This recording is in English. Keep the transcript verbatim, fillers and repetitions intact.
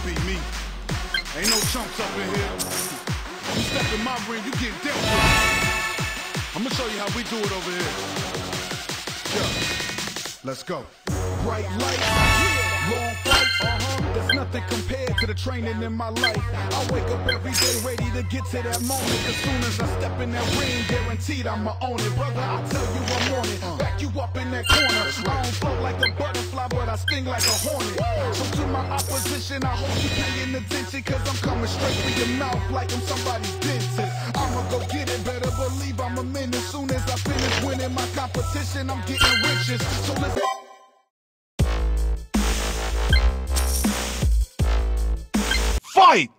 be me. Ain't no chumps up in here. You step in my ring, you get dealt with. I'm gonna show you how we do it over here. Yeah. Let's go. Bright lights, long fights, uh-huh. There's nothing compared to the training in my life. I wake up every day ready to get to that moment. As soon as I step in that ring, guaranteed I'ma own it. Brother, I tell you I'm on it. Back you up in that corner. I don't float like a butterfly, but I sting like a hornet. So to my opposition, I hope you paying attention, cause I'm coming straight for your mouth like I'm somebody's dentist. I'ma go get it, better believe I'm a minute. As soon as I finish winning my competition, I'm getting riches. So let's fight!